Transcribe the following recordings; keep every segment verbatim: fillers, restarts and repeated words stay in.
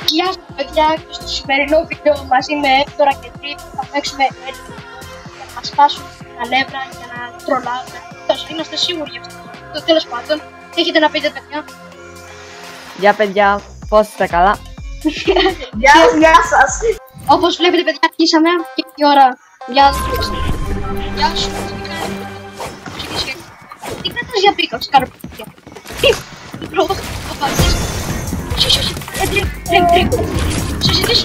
Γεια σας παιδιά, και στο σημερινό βίντεο μαζί με Εύτορα και Τρίπ θα παίξουμε έντυπο για να μας σπάσουν τα νεύρα για να τρολάμε. Τόσο είμαστε σίγουροι γι' αυτό. Το τέλος πάντων, έχετε να πείτε παιδιά. Γεια παιδιά, πώς είστε καλά? Γεια, γεια σας. Όπως βλέπετε παιδιά, αρχίσαμε και η ώρα. Γεια σας. Γεια σου. Τι κρατάς για πίκα, σε κάνω παιδιά. Τι πρώτο, το πάρεις. Όχι, όχι, τρίπ, τρίπ, τρίπ. Συζητήσω.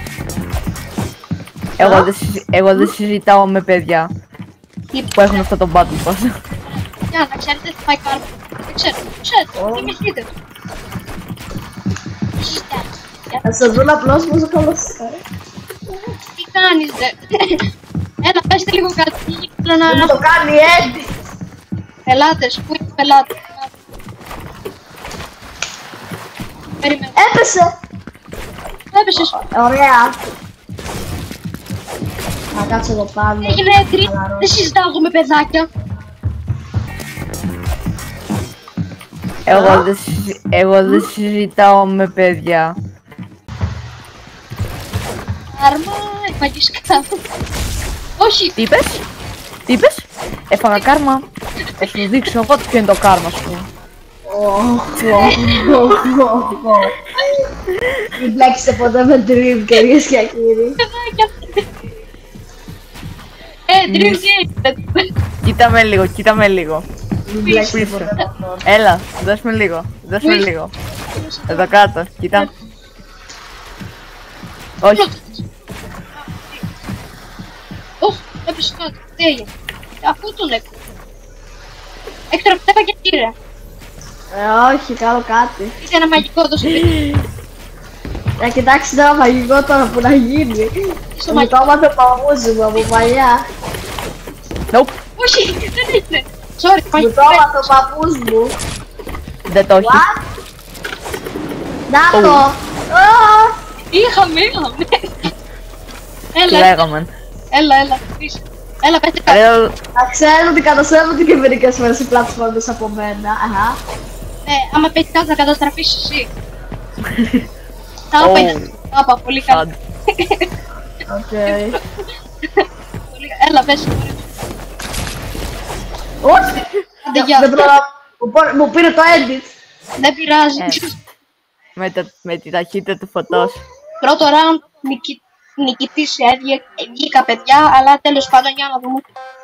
Εγώ δεν, συζη... Εγώ δεν συζητάω με παιδιά που έχουν αυτό το battle pass. Για να ξέρετε τι πάει κάρμα. Δεν ξέρω, ξέρω, θυμηθείτε. Θα σε δουν απλώς πόσο καλός είσαι. Τι κάνεις δε. Έλα πέστε λίγο κάτι. Δεν το κάνει έτσι. Πελάτες, πού είναι πελάτες. Περιμένω. Έπεσε. Έπεσες. Ωραία. Να κάτσω εδώ πάνω. Έγινε έτρι. Δεν συζητάω εγώ με παιδάκια. Εγώ δεν, συζη... Εγώ δεν συζητάω με παιδιά. Κάρμα, έφαγες κάρμα. Όχι. Τι είπες? Τι είπες? Έφαγα κάρμα. Θα σου δείξω εγώ ποιο είναι το κάρμα σου. Μην μπλέξετε ποτέ με Dream, κυρίες και κύριοι. Ε, Dream Game. Κοίτα με λίγο, κοίτα με λίγο. Μην μπλέξετε ποτέ με αυτό. Έλα, δώσ' με λίγο, δώσ' με λίγο. Εδώ κάτω, κοίτα. Όχι. Οχ, έπεσε κάτω. Τι έγινε. Αφού τον έκανα. Έκτορα φταίχα και κύριε. Ε, όχι, κάνω κάτι. Είσαι ένα μαγικό εδώ στο σπίτι. Να κοιτάξει ένα μαγικό τώρα που να γίνει. Στο Μου το έμαθε ο παππούς μου από παλιά. Nope, Όχι, δεν είναι. Sorry, Μου μαγικό. το έμαθε ο παππούς μου. δεν το έχει. What? Να Oh. το! Α! Είχαμε, είχαμε. Τι Έλα, λέγαμε. έλα, έλα. Πίσω. Έλα, πέστε κάτω. Ρε, Να ξέρω ότι καταστρέφονται και μερικές φορές οι πλατφόρμες από μένα. Αχα. Ε, άμα πέσει κάτω να καταστραφείς εσύ. Τα άπα είναι. Τα άπα, πολύ καλά. Σαν. Οκ. Πολύ καλά. Έλα, πες. Όχι! Άντε, γεια. Δεν προλαβα- Μου πο- Μου πήρε το edit. Δεν πειράζει. Ε. με, τα... με τη ταχύτητα του φωτός. Πρώτο round νικη... νικητής έβγε- βγήκα παιδιά, αλλά τέλος πάντων για να δούμε.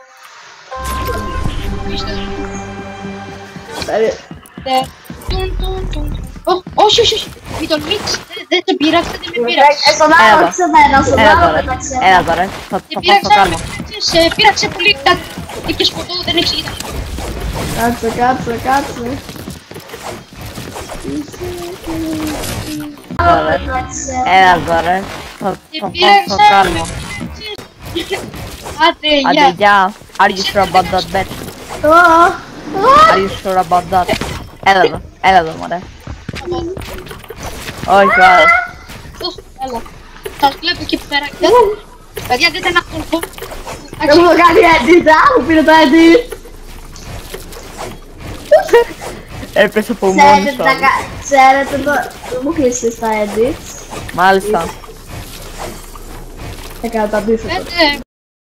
Περί- Ε, τουν, τουν, τουν. Ω, όχι, όχι, όχι. Μην τον ρίξεις. Δεν- Δεν τον πειράξτε, δεν με Ε, πειράξε. Στον Έλα. άλλο ξεμένα, στον Έλα άλλο τώρα, πέταξε. έλα τώρα. Θα, Δεν θα πάω στο πειράξε, κάρμα. σε πείραξε πολύ κάτι. Είχες ποτό, δεν έχεις είδα. Κάτσε, κάτσε, κάτσε. Άλλο Τώρα. πέταξε. Έλα τώρα. Θα, Σε θα πάω στο πείραξε. κάρμα. Άντε, Άντε, γεια. γεια. Are you sure about that bet? Α, α. Are you sure about that? Έλα εδώ, έλα εδώ μωρέ. Όχι, άρα. Οχ, έλα. Σας βλέπω εκεί πέρα. Παιδιά, δείτε ένα κολπό. Δεν μου το κάνει edit, α, μου πήρε το edit. Έπεσε από μόνος Ξέρετε σου. τα κα- Ξέρετε το... Δεν μου κλείσεις τα edits. Μάλιστα. Έκανα το αντίθετο. Πέντε.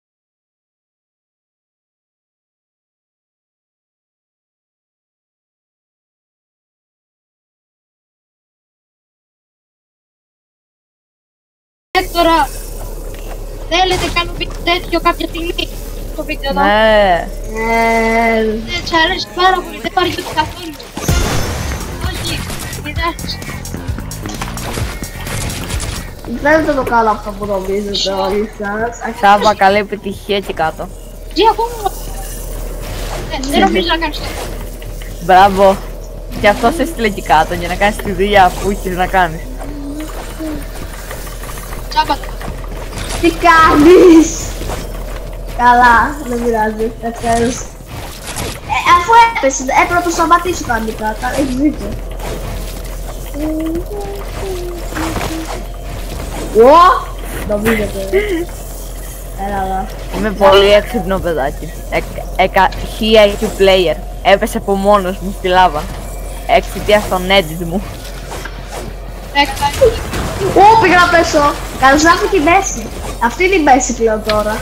Τώρα, θέλετε κάνω βίντεο τέτοιο κάποια στιγμή στο βίντεο εδώ. Ναι. Ε, Δεν σ' αρέσει πάρα πολύ, δεν πάρει ούτε καθόλου. Όχι, κοιτάξτε. Δεν θα το κάνω αυτό που νομίζετε όλοι σας. Σάβα, καλή επιτυχία εκεί κάτω. Τι ακόμα. Ε, Δεν νομίζω να κάνεις το. Μπράβο. Και αυτό σε έστειλε εκεί κάτω για να κάνεις τη δουλειά που είχες να κάνεις. Τσάμπα. Τι κάνεις! Καλά, δεν πειράζει, ευχαριστώ. Ε, αφού έπεσε, έπρεπε να το σταματήσω κανονικά, τα έχεις δίκιο. Ω! Νομίζετε. Έλα εδώ. Είμαι πολύ έξυπνο παιδάκι. Έκα χι άι κιου player. Έπεσε από μόνος μου στη λάβα. Εξαιτίας των edit μου. Έκανα. Ω, πήγα να πέσω. Καλώς να έχω τη μέση. Αυτή είναι η μέση πλέον τώρα.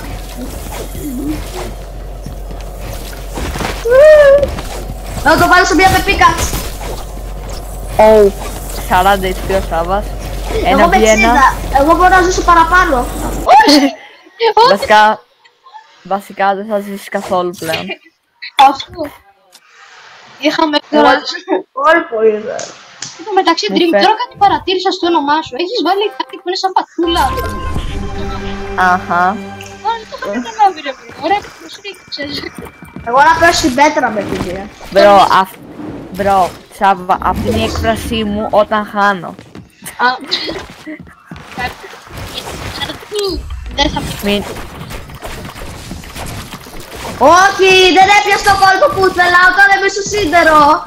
Να το βάλω σε μια πεπίκα. Oh, σαράντα έιτς πι ο Σάββας. Ένα Εγώ με βι ένα. εξήντα. Εγώ μπορώ να ζήσω παραπάνω. Βασικά, βασικά δεν θα ζήσεις καθόλου πλέον. Αυτό. Είχαμε τώρα. Κόλπο είδα. Εν τω μεταξύ, Dream, Φε- τώρα κάτι παρατήρησα στο όνομά σου. Έχεις βάλει κάτι που είναι σαν πατούλα. Αχα. Α, δεν το είχα καταλάβει, ρε παιδί. Ωραία, πώς ρίξες. Εγώ να πέσω στην πέτρα με την μία. Μπρο, αυ... Μπρο, Σάββα, αυτή είναι η έκφρασή μου όταν χάνω. Α, δεν θα πει. Μην... Όχι, δεν έπιασε το κόλπο που ήθελα όταν είμαι στο σίδερο.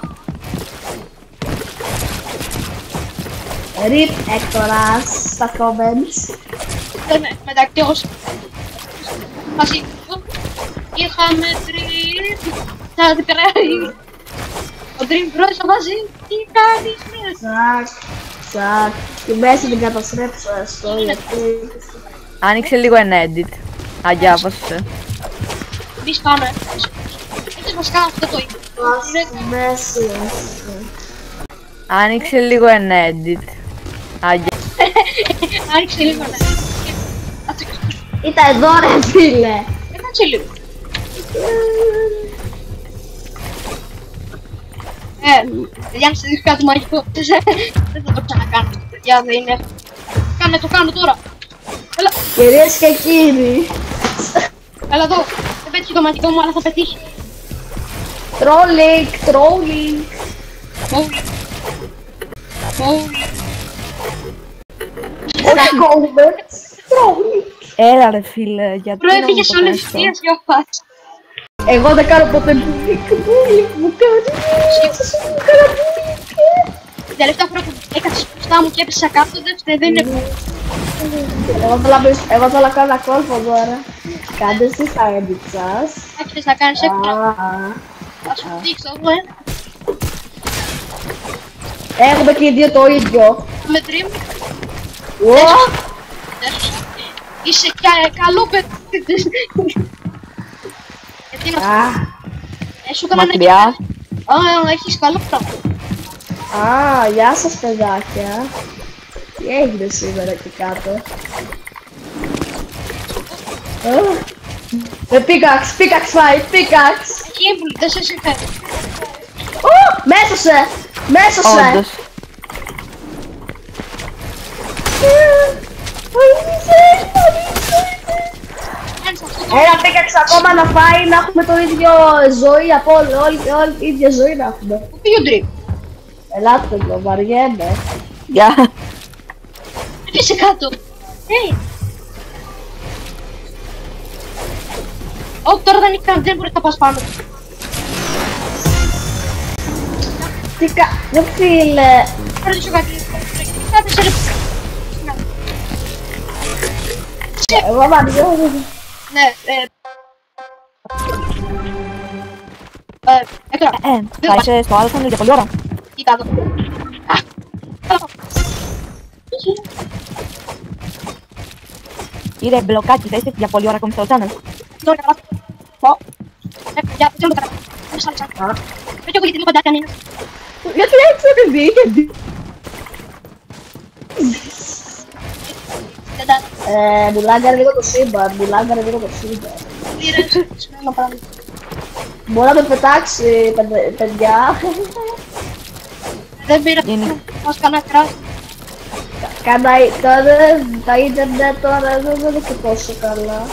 Ριπ Έκτορας στα comments. Δεν με, μεταξύ εγώ μαζί του είχαμε Dream. Θα την περάσει. Ο Dream πρώτα μαζί. Τι κάνεις μέσα. Τσακ, τσακ. Τη μέση την καταστρέψω αυτό γιατί... Άνοιξε λίγο ένα edit. Αδιάβασε. Εμείς πάμε. Έχεις βασικά αυτό το ίδιο. Στη μέση. Άνοιξε λίγο ένα edit. Αγιά. Άνοιξε λίγο να. Ήταν εδώ ρε φίλε. Έκατσε λίγο. Ε, για να σε δείξω κάτι μαγικό. Δεν θα το ξανακάνω. Για δεν είναι. Κάνε το, κάνω τώρα. Έλα, Κυρίες και κύριοι. έλα εδώ. Δεν πέτυχε το μαγικό μου, αλλά θα πετύχει. Τρόλινγκ, τρόλινγκ. Bowling. Bowling. Όχι government. Τρόλινγκ. Έλα ρε φίλε, γιατί Προ να μου έφυγες το όλες κάνεις τις αυτό? θείες για φάση. Εγώ δεν κάνω ποτέ μπουλίκ, μπουλίκ μου κάνει. Μου κάνω μπουλίκ. Την τελευταία φορά που έκατσες μπροστά μου και έπεσα κάτω, δεν δεν είναι που. Εγώ θέλω να πεις- εγώ θέλω να κάνω ένα κόλπο τώρα. Κάντε εσείς τα edit σας. Άρχισες να κάνεις έξτρα. Α, Θα σου δείξω εγώ, ε. Έχουμε και οι δύο το ίδιο. Με Dream. Ω, Έσωσα. Είσαι κι ε, καλό παιδί. Γιατί να Α, ε, σου έκανα ένα Μακριά. Α, έχεις καλό πράγμα. α, γεια σας παιδάκια. Τι έγινε σήμερα εκεί κάτω? Α, Με πίκαξ, πίκαξ fight, πίκαξ. Εκεί έμπουλη, δεν σε συμφέρει. Ω, μέσωσε, μέσωσε. Όντως. Κάνεις αυτό το Ένα πίκαξ ακόμα να φάει, να έχουμε το ίδιο ζωή από όλη, όλη, όλη η ίδια ζωή να έχουμε. Πού πήγε ο Dream. Ελάτε εδώ, βαριέμαι. Γεια. Έπεσε κάτω. Ε. Ω, τώρα δεν είναι καν, δεν μπορείς να πας πάνω. Τι κα... Ρε φίλε. Θα ρωτήσω κάτι. Κάτι σε λεπτά. Εγώ βαριέμαι. Ναι, ε... Ε, έκτορα, Ε, θα είσαι στο άλλο για πολλή ώρα. κοίτα εδώ. Α, καλά. Κύριε Μπλοκάκι, θα είστε για πολλή ώρα ακόμη στο channel. Τώρα καλά. Πω. Ε, για, δεν το κάνω. Δεν σ' άρεσα. Δεν έχω γιατί μου κοντά κανένας. Γιατί έτσι επειδή, γιατί. Δεν τα... Ε, μου λάγκαρε λίγο το σύμπαν, μου λάγκαρε λίγο το σύμπαν. Πήρες, σημαίνει πράγμα. Μπορεί να με πετάξει, παιδε- παιδιά. Δεν πήρα, Είναι. μας κανένα κράσι. Κάνα, τώρα, τα ίντερνετ τώρα δεν είναι και τόσο καλά.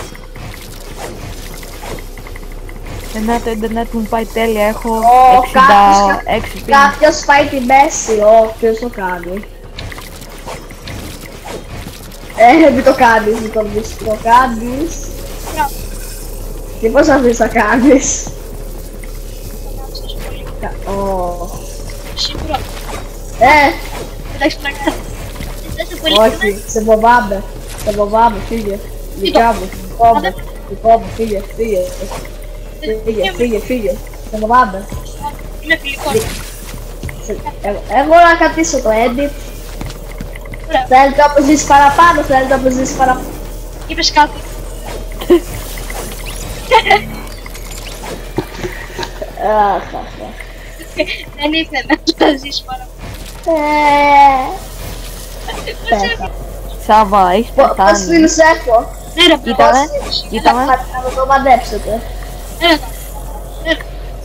Εμένα το ίντερνετ μου πάει τέλεια, έχω Ω, εξήντα έξι πι. Κάποιος πάει τη μέση, ω, ποιος το κάνει. Ε, μην το κάνεις, μην το πεις, το κάνεις. Μπράβο. Τι πώς αυτής θα κάνεις. Ω, Σίγουρα. ε, Εντάξει, πλάκα. Δεν σε πολύ όχι, σε φοβάμαι. Σε φοβάμαι, φύγε. Δικά μου, δικό μου, δικό μου, φύγε, φύγε. Φύγε, φύγε, φύγε. Σε φοβάμαι. Είναι φιλικό. Σε- ε- Εγώ να κρατήσω το edit. Ωραία. Θέλετε όπως ζεις παραπάνω, θέλετε όπως ζεις παραπάνω. Είπες κάτι. Αχ, αχ, αχ. Δεν ήθελα να ζεις παραπάνω. Ε, Πώς πέθα. έφυγε. Σάβα, έχεις Πώς πεθάνει. φίλους έχω. Ναι ρε, Κοίτα με, πώς- κοίτα με. Να να το μαντέψετε. Έλα εδώ. Έλα.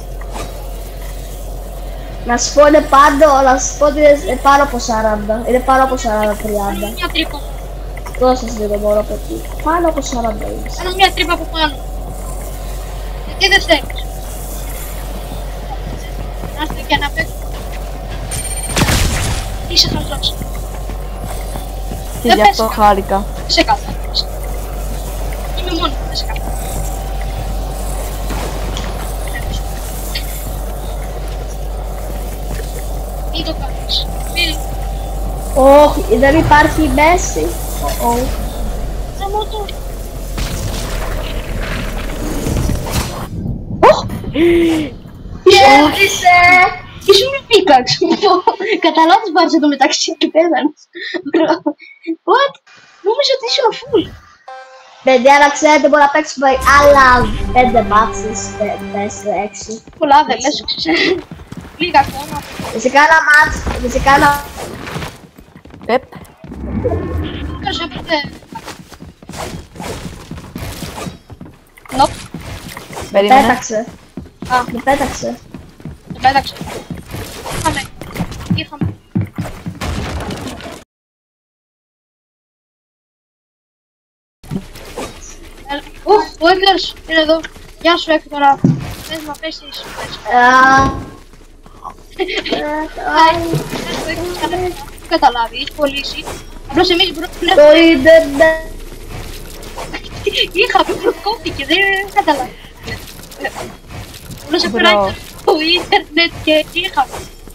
Να σου πω είναι πάντο, να σου πω ότι είναι πάνω από σαράντα. Είναι πάνω από σαράντα τριάντα. Μια τρύπα. Δώσε σας λίγο μωρό παιδί. Πάνω από σαράντα είναι. Κάνω μια τρύπα από πάνω. Γιατί δεν θέλεις. Να έρθω και να παίξω. Είσαι χαζός. Και Δεν γι' αυτό πες. χάρηκα. Δεν σε κάθω. Είμαι μόνο, δεν σε κάθω. Μην το κάνεις. Μην. Όχι, δεν υπάρχει μέση. Ω, ω. Θα μου το. Κέρδισε! Ήσουν με πίκαξ. Κατά λάθος πάρεις εδώ μεταξύ και πέθανες. What? Νόμιζα ότι ήσουν full. Παιδιά, να ξέρετε μπορεί να παίξουμε άλλα πέντε μάτσες, τέσσερα, έξι. Πολλά δεν λες, ξέρεις. Λίγα ακόμα. Φυσικά ένα μάτς, φυσικά ένα... Πεπ. Ποιος έπρεπε. Νοπ. Περίμενε. Πέταξε. Α, Με πέταξε. το πέταξε. Είχαμε. Είχαμε. Έλα. Ουφ, ο Έκλερς είναι εδώ. Γεια σου Έκτορα. Θες να πέσεις. Α, Δεν καταλάβει, έχει κολλήσει. Απλώς εμείς μπορούμε το ίντερνετ. είχαμε προκόπηκε, δεν καταλάβει. Απλώς Μπρο. έφερα το ίντερνετ και είχαμε.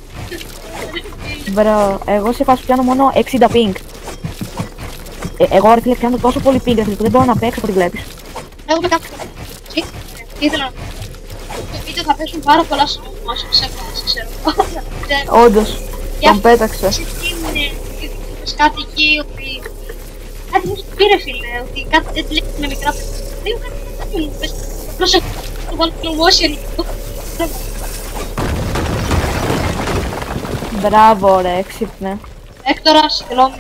Μπρο, εγώ σε φάση πιάνω μόνο εξήντα ping. Ε, εγώ ρε φίλε πιάνω τόσο πολύ ping ρε φίλε, που δεν μπορώ να παίξω από ό,τι βλέπεις. Εγώ με κάποιο. Εσύ, ήθελα να. Στο βίντεο θα πέσουν πάρα πολλά sound όσο σε βάση, ξέρω. Όντως, τον πέταξε. Είναι, είπες κάτι εκεί ότι. Κάτι μου πήρε φίλε, ότι κάτι δεν λέει με μικρά παιδιά. Δεν κάτι δεν μου πες. Απλώς έχω το βάλω slow motion. Μπράβο ρε, έξυπνε. Έκτορα, συγγνώμη.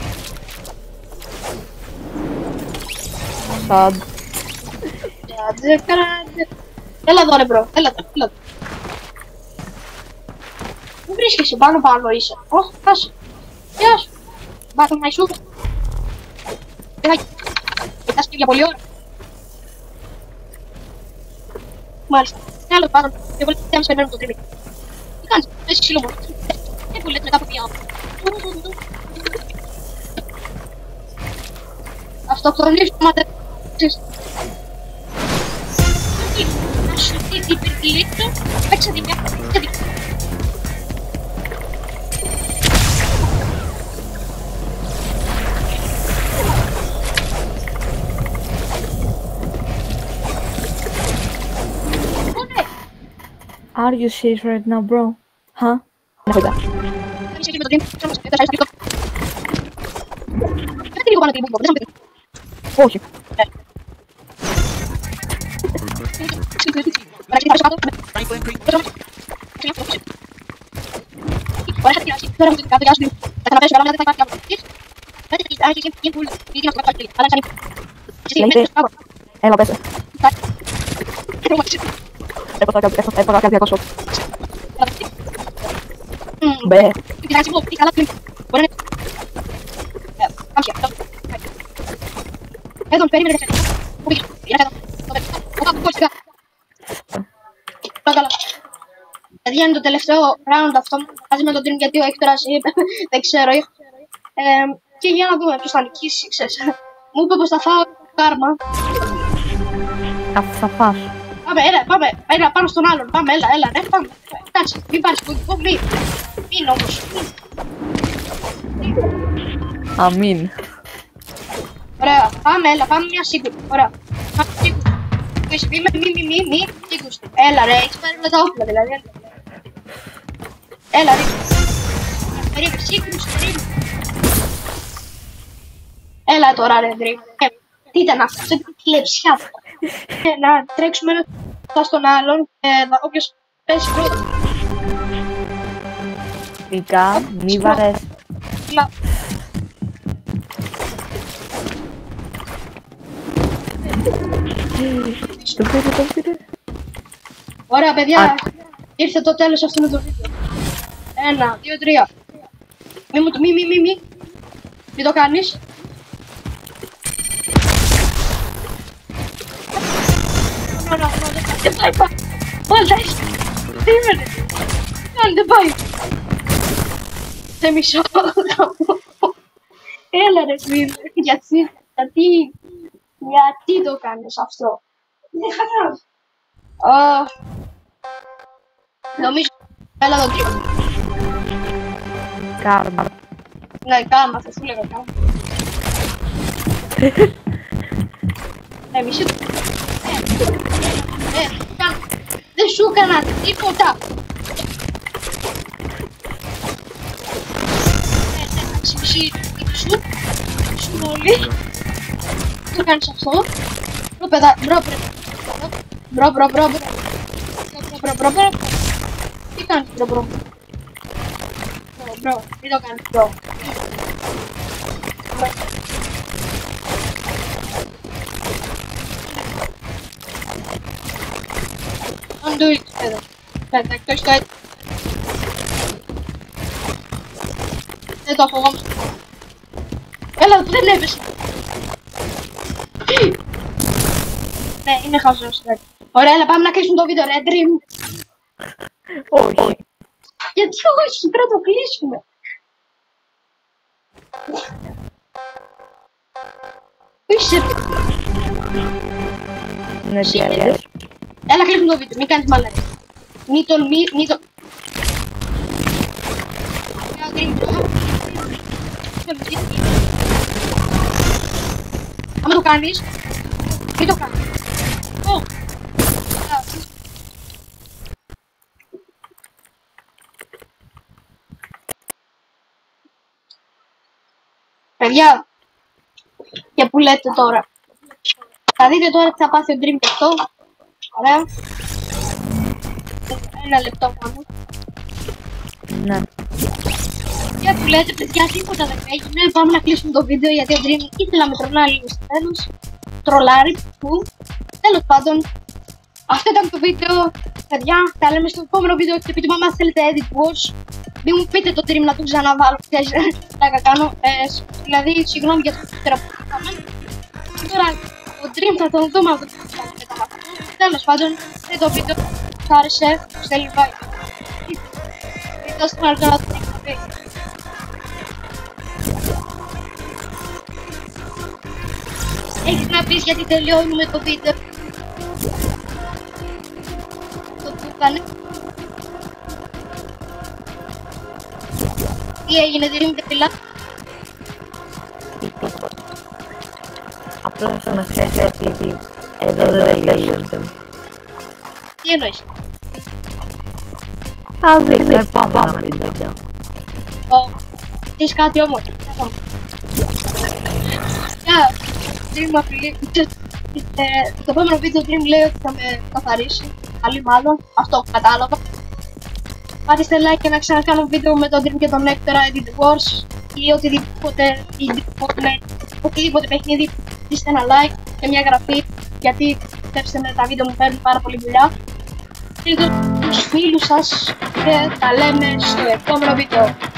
Σαν. Κάτσε, κάτσε. Έλα εδώ ρε μπρο, έλα εδώ, έλα εδώ. Πού βρίσκεσαι, πάνω πάνω είσαι. Ωχ, κάσε. Γεια σου. Μπάτω να ισού. Παιδάκι. Κοιτάς και για πολλή ώρα. Μάλιστα. Τι άλλο πάνω. Και πολύ τέλος περιμένουμε το κρύβι. Τι κάνεις, έχεις ξύλο μόνο. Δεν που λέτε μετά από μία ώρα. Αυτοκτονείς το ματέρες. Να σου δει την υπερκλήτω, παίξα τη μια και τη... Ωραία! Are you serious right now, bro? Huh? Ναι, κοντά. Θα είσαι εκεί με το dream, θα μας πέτας, θα είσαι στο Φέρετε λίγο πάνω την μπουμπο, δεν θα μου πείτε. Όχι. Έλα, πέσε. Έπαγα καρδιακό σοκ. Μπε. Εδώ, περίμενε, δεν ξέρω. Πού πήγες, πήγαινε εδώ. Παρακαλώ. Παιδιά, είναι το τελευταίο round αυτό. Μαζί με τον Dream γιατί ο Έκτορας είπε, δεν ξέρω. Ε, και για να δούμε ποιος θα νικήσει, ξέρεις. Μου είπε πως θα φάω κάρμα. Θα φας. Πάμε, έλα, πάμε, έλα, πάνω στον άλλον. Πάμε, έλα, έλα, ναι, πάμε. Κάτσε, μην πάρεις κωδικό, μην. Μην όμως, μην. Αμήν. Ωραία, πάμε, έλα, πάμε μια σύγκρουση. Ωραία. Πάμε σύγκρουση. Μη, μη, μη, μη, μη, μη, σύγκρουση. Έλα ρε, έχεις πάρει όλα τα όπλα δηλαδή. Έλα ρε. Περίμενε, σύγκρουση, περίμενε. Έλα τώρα ρε Dream. Ε, τι ήταν αυτό, αυτό ήταν τηλεψιά. Ε, να τρέξουμε ένα στον άλλον και ε, όποιος πέσει πρώτο. Φυσικά, μη βαρές. Το πήρε, το πήρε. Ωραία παιδιά, ήρθε το τέλος αυτού του βίντεο. Ένα, δύο, τρία. Μη μου το, μη, μη, μη, μη. Μη το κάνεις. Ωραία, δεν πάει, πάει. Όλα έχει. Τι είμαι, δεν πάει. Σε μισό. Έλα ρε φίλε, γιατί, γιατί, γιατί το κάνεις αυτό. Uh, νομίζω, έλα το τρίπο. Κάρμα. Ναι, κάρμα, θα σου λέγα κάρμα. Ε, μισή του. Ε, ε, κάρμα. Δεν σου έκανα τίποτα. Ε, εντάξει, μισή σου. Σου όλοι. Τι κάνεις αυτό. Μπρο, παιδά, μπρο, πρέπει. Μπρο, μπρο, μπρο, μπρο. Μπρο, μπρο, μπρο. Τι κάνεις, μπρο, μπρο. Μπρο, μπρο, μην το κάνεις, μπρο. Don't do it, παιδά. Παιδά, εκτός το έτσι. Δεν το φοβάμαι. Έλα, δεν έπεσε. Ναι, είναι χαζός. Ωραία, αλλά πάμε να κλείσουμε το βίντεο, ρε, Dream. Όχι. Γιατί όχι, πρέπει να το κλείσουμε. Είσαι. Ναι, τι αλλιώς. Έλα, κλείσουμε το βίντεο, μην κάνεις μαλακίες. Μη τον, μη, μη τον. Έλα, Dream. Άμα το κάνεις, μην το κάνεις. Ω. Παιδιά, και που λέτε τώρα. Θα δείτε τώρα τι θα πάθει ο Dream και αυτό. Ωραία. Ένα λεπτό πάνω. Ναι. Και που λέτε παιδιά, τίποτα δεν έγινε. Πάμε να κλείσουμε το βίντεο γιατί ο Dream ήθελα με τρολάρει λίγο στο τέλος. Τρολάρει που. Τέλος πάντων. Αυτό ήταν το βίντεο. Παιδιά, τα λέμε στο επόμενο βίντεο και πείτε μου αν θέλετε edit watch. Μην μου πείτε το Dream να το ξαναβάλω. Θα κάνω. Ε, δηλαδή, συγγνώμη για το δεύτερο που είπαμε. Τώρα, ο Dream θα τον δούμε αυτό που θα μετά από αυτό. Τέλος πάντων, αυτό το βίντεο σας άρεσε. Στέλνει like. Μην στο κανάλι τώρα του Dream. Έχεις να πεις γιατί τελειώνουμε το βίντεο. Το που έκανε. Τι έγινε, Dream, δεν μιλά. Απλώς να ξέρεις ότι εδώ δεν τελειώνεται. Τι εννοείς. Θα δεις το επόμενο βίντεο. Ω, θες κάτι όμως. Γεια, Dream μου απειλεί. Το επόμενο βίντεο Dream λέει ότι θα με καθαρίσει. Καλή μάλλον, αυτό κατάλαβα. Πατήστε like και να ξανακάνω βίντεο με τον Dream και τον Nectar Edit Wars ή οτιδήποτε, οτιδήποτε, οτιδήποτε παιχνίδι. Πατήστε ένα like και μια εγγραφή γιατί πιστέψτε με, τα βίντεο μου παίρνουν πάρα πολύ δουλειά. Στείλτε τους φίλους σας και τα λέμε στο επόμενο βίντεο.